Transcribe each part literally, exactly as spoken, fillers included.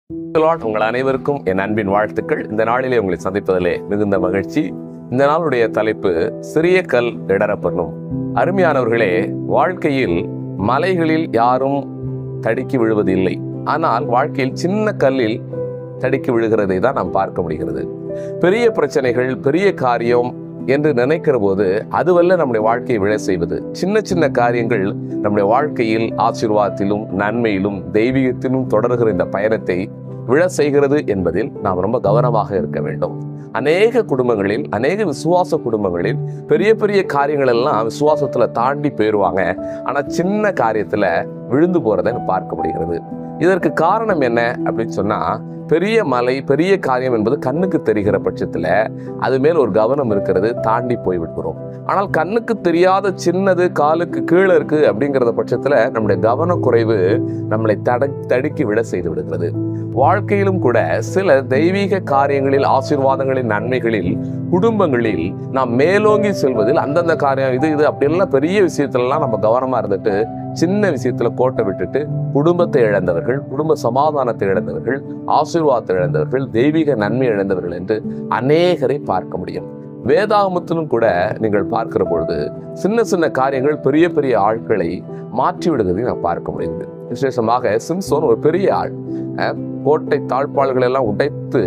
Lord, உங்கள் அனைவருக்கும் என் அன்பின் வாழ்த்துக்கள். இந்த நாளிலே உங்களை சந்திப்பதிலே மிகுந்த மகிழ்ச்சி. இந்த நாளுடைய தலைப்பு சிறிய கல் இடறப்பண்ணும். அருமையானவர்களே, வாழ்க்கையில் மலைகளில் யாரும் தடுக்கி விழுவதில்லை. ஆனால் வாழ்க்கையில் சின்ன கல்லில் தடுக்கி விழுகிறதை தான் நாம் பார்க்க முடிகிறது. பெரிய பிரச்சனைகள், பெரிய காரியம் என்று நினைக்கிற போது அதுவல்ல நம்முடைய வாழ்க்கையை விழ செய்வது. சின்ன சின்ன காரியங்கள் நம்முடைய வாழ்க்கையில் ஆசீர்வாதத்திலும் நன்மையிலும் தெய்வீகத்திலும் தொடர்கிற இந்த பயணத்தை விழ செய்கிறது என்பதில் நாம் ரொம்ப கவனமாக இருக்க வேண்டும். அநேக குடும்பங்களில், அநேக விசுவாச குடும்பங்களில் பெரிய பெரிய காரியங்கள் எல்லாம் விசுவாசத்துல தாண்டி போயிடுவாங்க. ஆனா சின்ன காரியத்துல விழுந்து போறதை பார்க்க முடிகிறது. இதற்கு காரணம் என்ன அப்படின்னு சொன்னா, பெரிய மலை, பெரிய காரியம் என்பது கண்ணுக்கு தெரிகிற பட்சத்துல அது மேல் ஒரு கவனம் இருக்கிறது, தாண்டி போய் விடுகிறோம். ஆனால் கண்ணுக்கு தெரியாத சின்னது, காலுக்கு கீழே இருக்கு அப்படிங்கிறத பட்சத்துல நம்முடைய கவனக்குறைவு நம்மளை தட தடுக்கி விட செய்து விடுகிறது. வாழ்க்கையிலும் கூட சில தெய்வீக காரியங்களில், ஆசீர்வாதங்களின் நன்மைகளில், குடும்பங்களில் நாம் மேலோங்கி செல்வதில் அந்தந்த காரியம் இது இது அப்படியெல்லாம் பெரிய விஷயத்துலலாம் நம்ம கவனமா இருந்துட்டு சின்ன விஷயத்துல கோட்டை விட்டுட்டு குடும்பத்தை இழந்தவர்கள், குடும்ப சமாதானத்தை இழந்தவர்கள், ஆசீர்வாதத்தை இழந்தவர்கள், தெய்வீக நன்மை இழந்தவர்கள் என்று அநேகரை பார்க்க முடியும். வேதாகமத்திலும் கூட நீங்கள் பார்க்கிற பொழுது சின்ன சின்ன காரியங்கள் பெரிய பெரிய ஆட்களை மாற்றி விடுவதை நாம் பார்க்க முடியுது. விசேஷமாக சிம்சோன் ஒரு பெரிய ஆள். கோட்டை தாழ்பாள்கள் எல்லாம் உடைத்து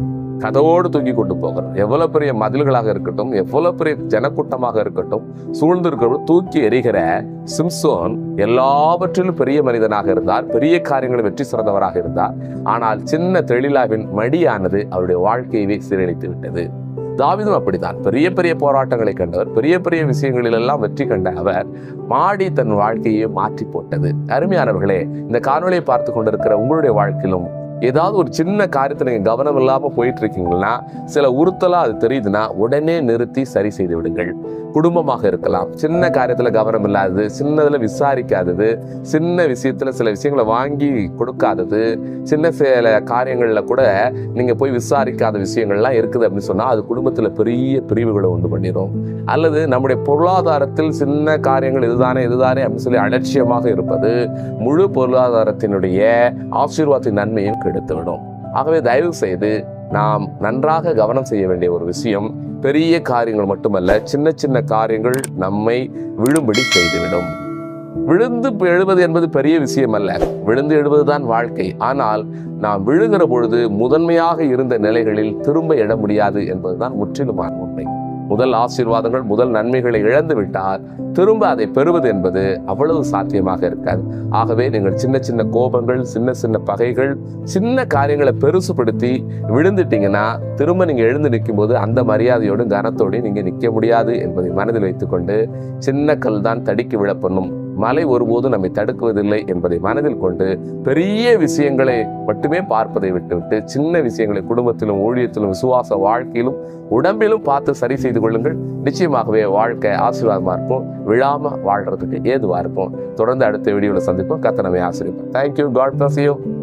கதவோடு தூக்கி கொண்டு போகிறார். எவ்வளவு பெரிய மதில்களாக இருக்கட்டும், எவ்வளவு பெரிய ஜனக்கூட்டமாக இருக்கட்டும், சூழ்ந்திருக்கிற தூக்கி எறிகிற சிம்சோன் எல்லாவற்றிலும் பெரிய மனிதனாக இருந்தார். பெரிய காரியங்களை வெற்றி சிறந்தவராக இருந்தார். ஆனால் சின்ன தெளிலாவின் மடியானது அவருடைய வாழ்க்கையை சீரழித்து விட்டது. தாவீதும் அப்படித்தான். பெரிய பெரிய போராட்டங்களை கண்டவர், பெரிய பெரிய விஷயங்களில் எல்லாம் வெற்றி கண்ட அவர் மாடி தன் வாழ்க்கையை மாற்றி போட்டது. அருமையானவர்களே, இந்த காணொலியை பார்த்து கொண்டிருக்கிற உங்களுடைய வாழ்க்கையிலும் ஏதாவது ஒரு சின்ன காரியத்தை நீங்க கவனம் இல்லாம போயிட்டு இருக்கீங்கன்னா, சில உறுத்தலா அது தெரியுதுன்னா உடனே நிறுத்தி சரி செய்து விடுங்கள். குடும்பமாக இருக்கலாம், சின்ன காரியத்துல கவனம் இல்லாதது, சின்னதுல விசாரிக்காதது, சின்ன விஷயத்துல சில விஷயங்களை வாங்கி கொடுக்காதது, சின்ன சில காரியங்கள்ல கூட நீங்க போய் விசாரிக்காத விஷயங்கள்லாம் இருக்குது அப்படின்னு சொன்னா அது குடும்பத்துல பெரிய பிரிவுகளை உண்டு பண்ணிடும். அல்லது நம்முடைய பொருளாதாரத்தில் சின்ன காரியங்கள் இதுதானே இதுதானே அப்படின்னு சொல்லி அலட்சியமாக இருப்பது முழு பொருளாதாரத்தினுடைய ஆசீர்வாதத்தின் நன்மையும் கெடுத்துவிடும். ஆகவே தயவு செய்து நாம் நன்றாக கவனம் செய்ய வேண்டிய ஒரு விஷயம், பெரிய காரியங்கள் மட்டுமல்ல, சின்ன சின்ன காரியங்கள் நம்மை விழும்படி செய்துவிடும். விழுந்து எழுவது என்பது பெரிய விஷயம் அல்ல, விழுந்து எழுவதுதான் வாழ்க்கை. ஆனால் நாம் விழுகிற பொழுது முதன்மையாக இருந்த நிலைகளில் திரும்ப எழ முடியாது என்பதுதான் முற்றிலுமான உண்மை. முதல் ஆசீர்வாதங்கள், முதல் நன்மைகளை இழந்து விட்டால் திரும்ப அதை பெறுவது என்பது அவ்வளவு சாத்தியமாக இருக்காது. ஆகவே நீங்கள் சின்ன சின்ன கோபங்கள், சின்ன சின்ன பகைகள், சின்ன காரியங்களை பெருசுப்படுத்தி விழுந்துட்டீங்கன்னா திரும்ப நீங்க எழுந்து நிற்கும் போது அந்த மரியாதையோடு கனத்தோடு நீங்க நிற்க முடியாது என்பதை மனதில் வைத்துக்கொண்டு, சின்ன கல் தான் தடுக்கி விழப்பண்ணும், மலை ஒருபோதும் நம்மை தடுக்குவதில்லை என்பதை மனதில் கொண்டு பெரிய விஷயங்களை மட்டுமே பார்ப்பதை விட்டுவிட்டு சின்ன விஷயங்களை குடும்பத்திலும், ஊழியத்திலும், விசுவாச வாழ்க்கையிலும், உடம்பிலும் பார்த்து சரி செய்து கொள்ளுங்கள். நிச்சயமாகவே வாழ்க்கை ஆசீர்வாதமா இருக்கும், விழாம வாழ்றதுக்கு ஏதுவா இருக்கும். தொடர்ந்து அடுத்த வீடியோவில் சந்திப்போம். கர்த்தர் நம்மை ஆசீர்வதிப்பார். தேங்க்யூ. God bless you.